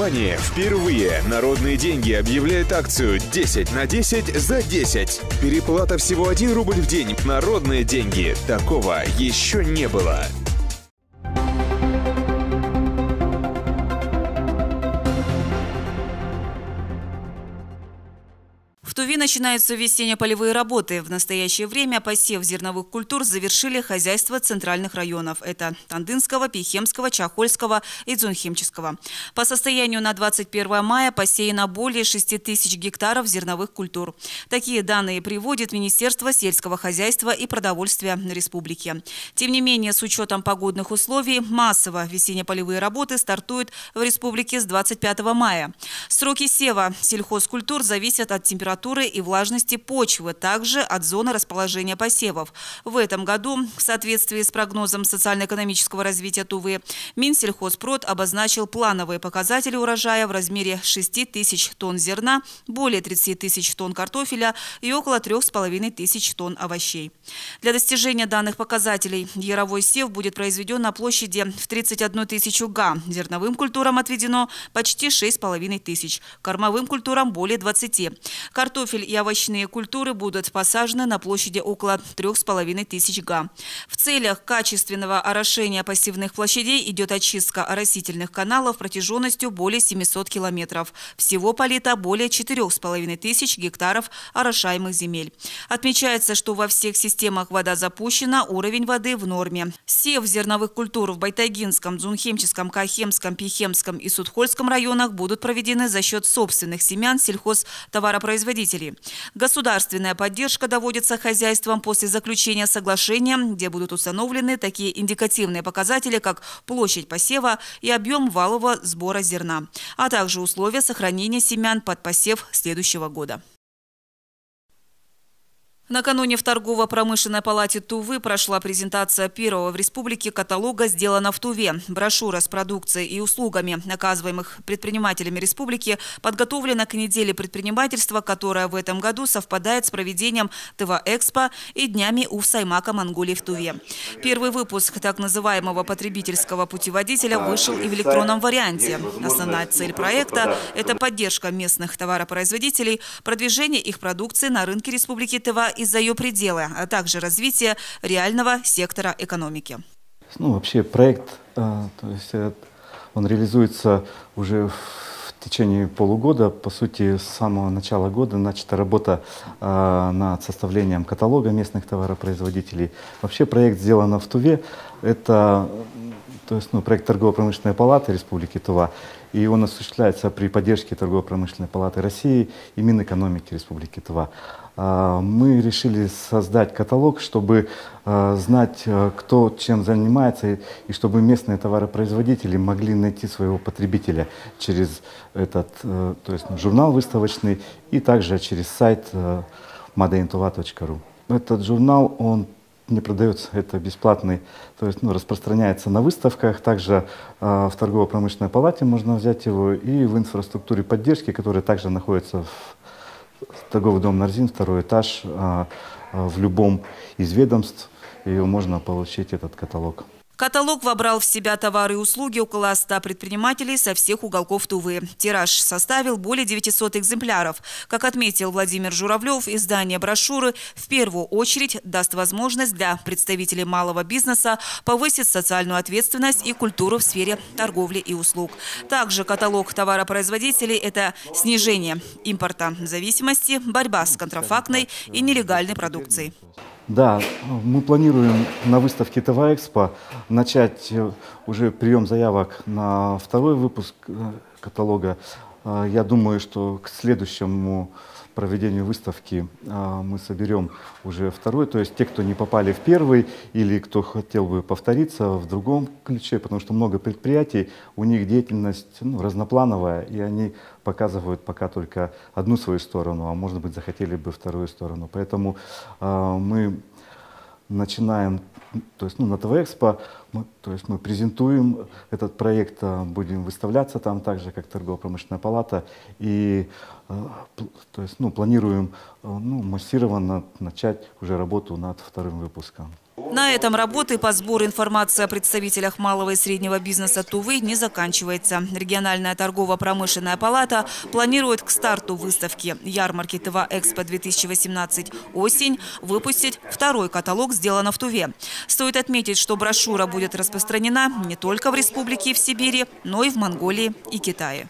Внимание! Впервые народные деньги объявляют акцию 10 на 10 за 10. Переплата всего 1 рубль в день. Народные деньги. Такого еще не было. В Туве начинаются весенне-полевые работы. В настоящее время посев зерновых культур завершили хозяйства центральных районов. Это Тандынского, Пихемского, Чахольского и Дзунхемческого. По состоянию на 21 мая посеяно более 6000 гектаров зерновых культур. Такие данные приводит Министерство сельского хозяйства и продовольствия республики. Тем не менее, с учетом погодных условий, массово весенне-полевые работы стартуют в республике с 25 мая. Сроки сева сельхозкультур зависят от температуры и влажности почвы, также от зоны расположения посевов. В этом году, в соответствии с прогнозом социально-экономического развития Тувы, Минсельхозпрод обозначил плановые показатели урожая в размере 6000 тонн зерна, более 30 тысяч тонн картофеля и около 3500 тонн овощей. Для достижения данных показателей яровой сев будет произведен на площади в 31 тысячу га. Зерновым культурам отведено почти 6500, кормовым культурам более 20. Картофель и овощные культуры будут посажены на площади около 3500 га. В целях качественного орошения посевных площадей идет очистка оросительных каналов протяженностью более 700 километров. Всего полито более 4500 гектаров орошаемых земель. Отмечается, что во всех системах вода запущена, уровень воды в норме. Сев зерновых культур в Байтагинском, Дзунхемческом, Кахемском, Пихемском и Судхольском районах будут проведены за счет собственных семян сельхозтоваропроизводителей. Государственная поддержка доводится хозяйствам после заключения соглашения, где будут установлены такие индикативные показатели, как площадь посева и объем валового сбора зерна, а также условия сохранения семян под посев следующего года. Накануне в торгово-промышленной палате Тувы прошла презентация первого в республике каталога «Сделано в Туве». Брошюра с продукцией и услугами, оказываемых предпринимателями республики, подготовлена к неделе предпринимательства, которая в этом году совпадает с проведением ТВ-Экспо и днями Уфсаймака Монголии в Туве. Первый выпуск так называемого потребительского путеводителя вышел и в электронном варианте. Основная цель проекта – это поддержка местных товаропроизводителей, продвижение их продукции на рынке республики Тыва и за ее пределы, а также развитие реального сектора экономики. Вообще проект, он реализуется уже в течение полугода. По сути, с самого начала года начата работа над составлением каталога местных товаропроизводителей. Вообще проект «Сделано в Туве» – это проект торгово-промышленной палаты Республики Тува, и он осуществляется при поддержке торгово-промышленной палаты России и Минэкономики Республики Тува. Мы решили создать каталог, чтобы знать, кто чем занимается, и чтобы местные товаропроизводители могли найти своего потребителя через этот журнал выставочный и также через сайт madeintova.ru. Этот журнал, он не продается, это бесплатный, распространяется на выставках, также в торгово-промышленной палате можно взять его и в инфраструктуре поддержки, которая также находится в торговый дом Нарзин, второй этаж, в любом из ведомств, ее можно получить, этот каталог. Каталог вобрал в себя товары и услуги около 100 предпринимателей со всех уголков Тувы. Тираж составил более 900 экземпляров. Как отметил Владимир Журавлев, издание брошюры в первую очередь даст возможность для представителей малого бизнеса повысить социальную ответственность и культуру в сфере торговли и услуг. Также каталог товаропроизводителей – это снижение импорта зависимости, борьба с контрафактной и нелегальной продукцией. Да, мы планируем на выставке ТВ-Экспо начать уже прием заявок на второй выпуск каталога. Я думаю, что к следующему проведению выставки мы соберем уже второй, то есть те, кто не попали в первый или кто хотел бы повториться в другом ключе, потому что много предприятий, у них деятельность разноплановая, и они показывают пока только одну свою сторону, а может быть захотели бы вторую сторону. Поэтому мы начинаем, на ТВ-Экспо, мы презентуем этот проект, будем выставляться там так же, как торгово-промышленная палата, и планируем массированно начать уже работу над вторым выпуском. На этом работы по сбору информации о представителях малого и среднего бизнеса Тувы не заканчивается. Региональная торгово-промышленная палата планирует к старту выставки ярмарки ТВ-Экспо-2018 «Осень» выпустить второй каталог «Сделано в Туве». Стоит отметить, что брошюра будет распространена не только в республике и в Сибири, но и в Монголии и Китае.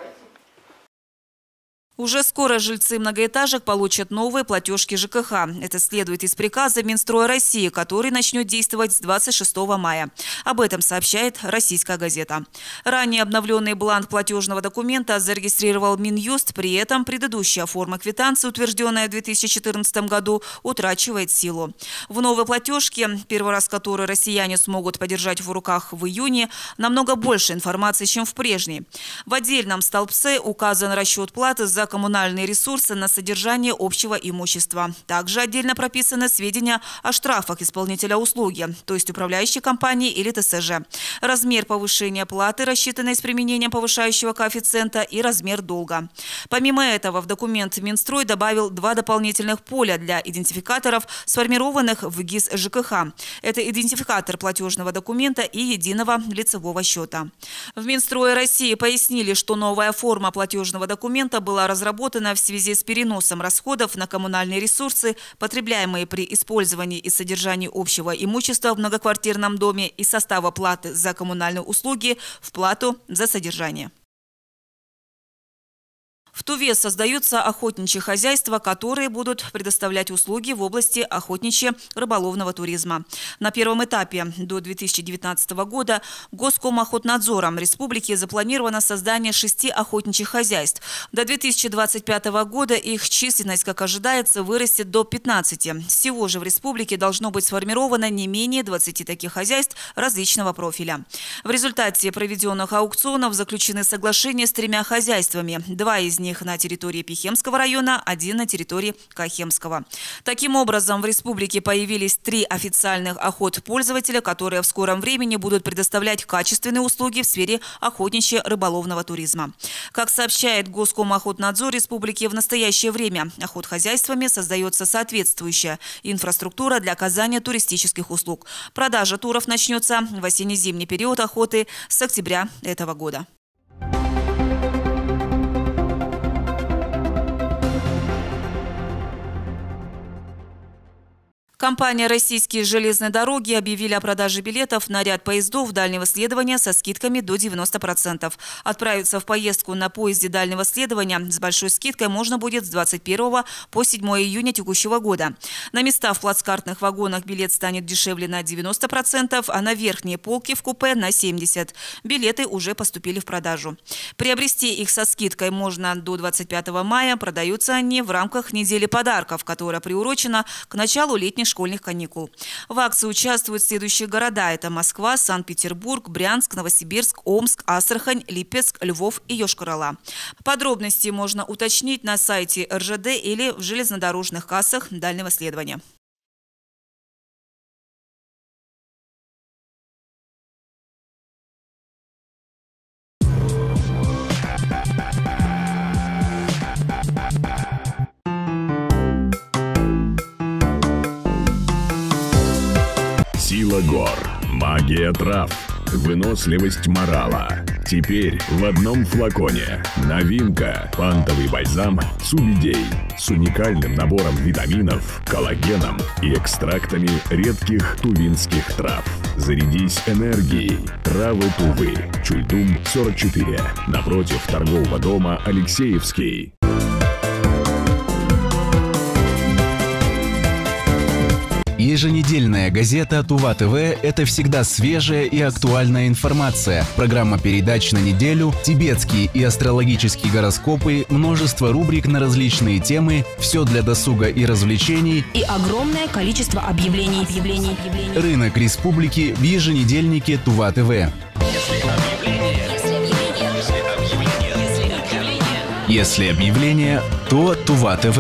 Уже скоро жильцы многоэтажек получат новые платежки ЖКХ. Это следует из приказа Минстроя России, который начнет действовать с 26 мая. Об этом сообщает «Российская газета». Ранее обновленный бланк платежного документа зарегистрировал Минюст, при этом предыдущая форма квитанции, утвержденная в 2014 году, утрачивает силу. В новой платежке, первый раз которой россияне смогут подержать в руках в июне, намного больше информации, чем в прежней. В отдельном столбце указан расчет платы за коммунальные ресурсы на содержание общего имущества. Также отдельно прописаны сведения о штрафах исполнителя услуги, то есть управляющей компании или ТСЖ, размер повышения платы, рассчитанный с применением повышающего коэффициента, и размер долга. Помимо этого, в документ Минстрой добавил 2 дополнительных поля для идентификаторов, сформированных в ГИС ЖКХ. Это идентификатор платежного документа и единого лицевого счета. В Минстрое России пояснили, что новая форма платежного документа была разработана в связи с переносом расходов на коммунальные ресурсы, потребляемые при использовании и содержании общего имущества в многоквартирном доме, из состава платы за коммунальные услуги в плату за содержание. В Туве создаются охотничьи хозяйства, которые будут предоставлять услуги в области охотничьи-рыболовного туризма. На первом этапе до 2019 года Госкомохотнадзором республики запланировано создание 6 охотничьих хозяйств. До 2025 года их численность, как ожидается, вырастет до 15. Всего же в республике должно быть сформировано не менее 20 таких хозяйств различного профиля. В результате проведенных аукционов заключены соглашения с 3 хозяйствами. 2 из них на территории Пихемского района, 1 на территории Кахемского. Таким образом, в республике появились 3 официальных охотпользователя, которые в скором времени будут предоставлять качественные услуги в сфере охотничьи-рыболовного туризма. Как сообщает Госкомохотнадзор республики, в настоящее время охотхозяйствами создается соответствующая инфраструктура для оказания туристических услуг. Продажа туров начнется в осенне-зимний период охоты с октября этого года. Компания «Российские железные дороги» объявили о продаже билетов на ряд поездов дальнего следования со скидками до 90%. Отправиться в поездку на поезде дальнего следования с большой скидкой можно будет с 21 по 7 июня текущего года. На места в плацкартных вагонах билет станет дешевле на 90%, а на верхние полки в купе на 70%. Билеты уже поступили в продажу. Приобрести их со скидкой можно до 25 мая. Продаются они в рамках недели подарков, которая приурочена к началу летних школьных каникул. В акции участвуют следующие города. Это Москва, Санкт-Петербург, Брянск, Новосибирск, Омск, Астрахань, Липецк, Львов и Йошкар-Ола. Подробности можно уточнить на сайте РЖД или в железнодорожных кассах дальнего следования. Сила гор, магия трав, выносливость морала. Теперь в одном флаконе. Новинка. Пантовый бальзам Субидей с уникальным набором витаминов, коллагеном и экстрактами редких тувинских трав. Зарядись энергией. Травы Тувы. Чульдум 44. Напротив торгового дома Алексеевский. Еженедельная газета «Тува ТВ» – это всегда свежая и актуальная информация. Программа передач на неделю, тибетские и астрологические гороскопы, множество рубрик на различные темы, все для досуга и развлечений. И огромное количество объявлений. Рынок республики в еженедельнике «Тува ТВ». Если объявление, то «Тува ТВ».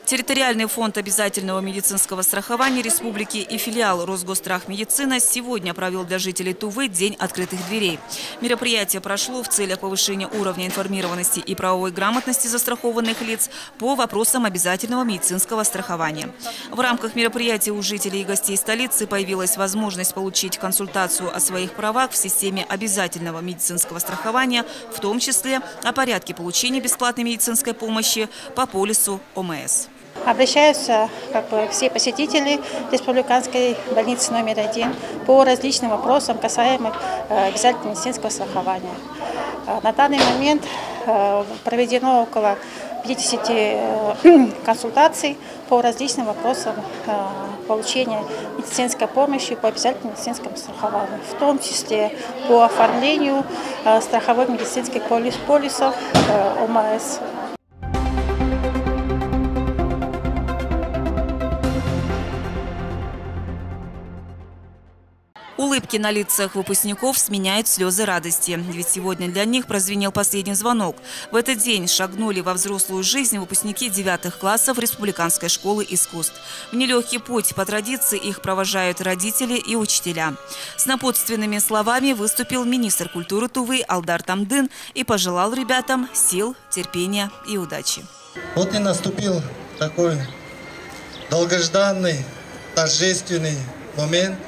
Территориальный фонд обязательного медицинского страхования республики и филиал Росгосстрахмедицина сегодня провел для жителей Тувы День открытых дверей. Мероприятие прошло в целях повышения уровня информированности и правовой грамотности застрахованных лиц по вопросам обязательного медицинского страхования. В рамках мероприятия у жителей и гостей столицы появилась возможность получить консультацию о своих правах в системе обязательного медицинского страхования, в том числе о порядке получения бесплатной медицинской помощи по полису ОМС. Обращаются все посетители республиканской больницы номер 1 по различным вопросам, касаемым обязательного медицинского страхования. На данный момент проведено около 50 консультаций по различным вопросам получения медицинской помощи по обязательному медицинскому страхованию, в том числе по оформлению страховых медицинских полисов ОМС. Улыбки на лицах выпускников сменяют слезы радости. Ведь сегодня для них прозвенел последний звонок. В этот день шагнули во взрослую жизнь выпускники 9 классов Республиканской школы искусств. В нелегкий путь по традиции их провожают родители и учителя. С напутственными словами выступил министр культуры Тувы Алдар Тамдын и пожелал ребятам сил, терпения и удачи. Вот и наступил такой долгожданный, торжественный момент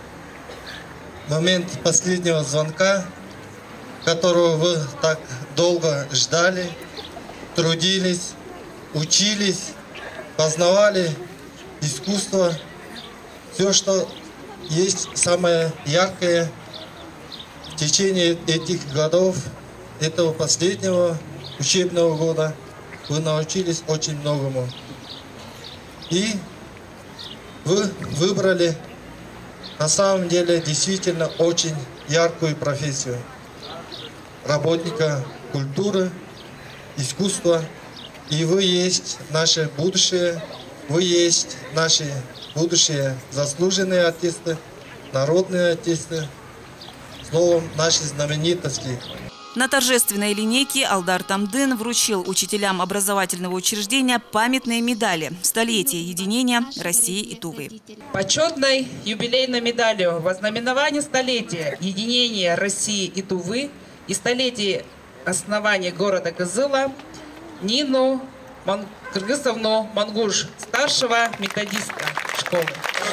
последнего звонка, которого вы так долго ждали, трудились, учились, познавали искусство, все, что есть самое яркое в течение этих годов, этого последнего учебного года, вы научились очень многому. И вы выбрали на самом деле действительно очень яркую профессию работника культуры, искусства. И вы есть наше будущее, вы есть наши будущие заслуженные артисты, народные артисты, словом, наши знаменитости. На торжественной линейке Алдар Тамдын вручил учителям образовательного учреждения памятные медали «Столетие единения России и Тувы». Почетной юбилейной медалью во знаменование столетия единения России и Тувы и столетия основания города Кызыла Нину Кыргызовну Мангуш, старшего методиста школы.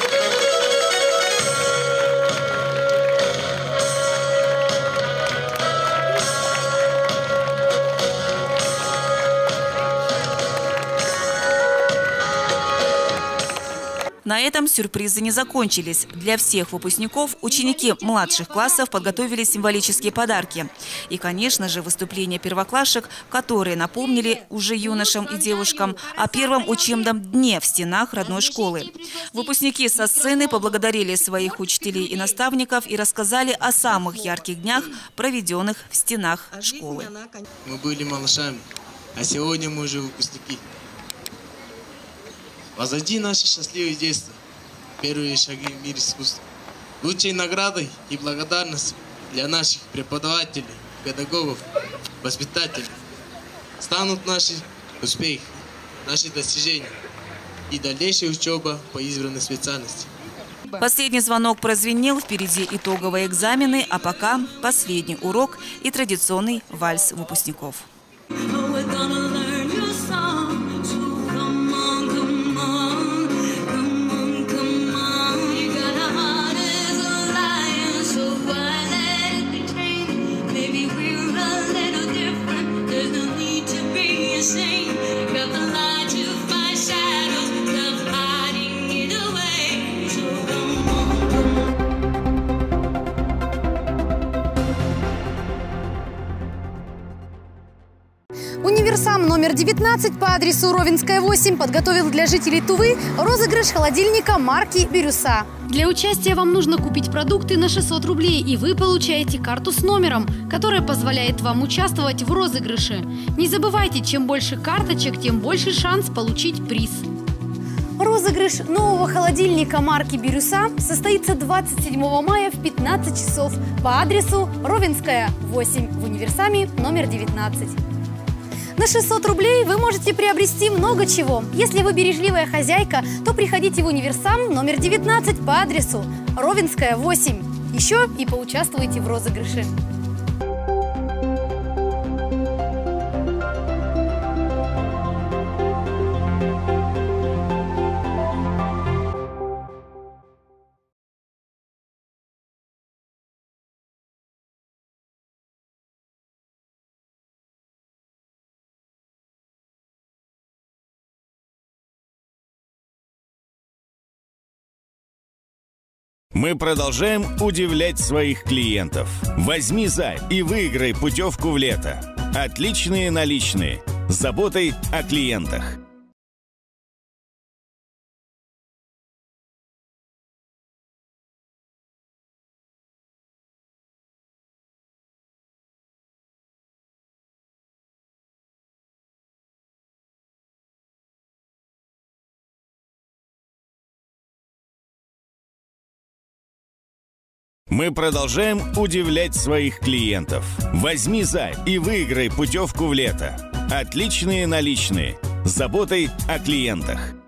На этом сюрпризы не закончились. Для всех выпускников ученики младших классов подготовили символические подарки. И, конечно же, выступления первоклашек, которые напомнили уже юношам и девушкам о первом учебном дне в стенах родной школы. Выпускники со сцены поблагодарили своих учителей и наставников и рассказали о самых ярких днях, проведенных в стенах школы. Мы были малышами, а сегодня мы уже выпускники. Позади наши счастливые детства, первые шаги в мире искусства. Лучшей наградой и благодарностью для наших преподавателей, педагогов, воспитателей станут наши успехи, наши достижения и дальнейшая учеба по избранной специальности. Последний звонок прозвенел, впереди итоговые экзамены, а пока последний урок и традиционный вальс выпускников. Универсам номер 19 по адресу Ровенская, 8 подготовил для жителей Тувы розыгрыш холодильника марки «Бирюса». Для участия вам нужно купить продукты на 600 рублей, и вы получаете карту с номером, которая позволяет вам участвовать в розыгрыше. Не забывайте, чем больше карточек, тем больше шанс получить приз. Розыгрыш нового холодильника марки «Бирюса» состоится 27 мая в 15 часов по адресу Ровенская, 8 в Универсаме номер 19. На 600 рублей вы можете приобрести много чего. Если вы бережливая хозяйка, то приходите в Универсам номер 19 по адресу Ровенская, 8. Еще и поучаствуйте в розыгрыше. Мы продолжаем удивлять своих клиентов. Возьми займ и выиграй путевку в лето. Отличные наличные. С заботой о клиентах. Мы продолжаем удивлять своих клиентов. Возьми займ и выиграй путевку в лето. Отличные наличные. С заботой о клиентах.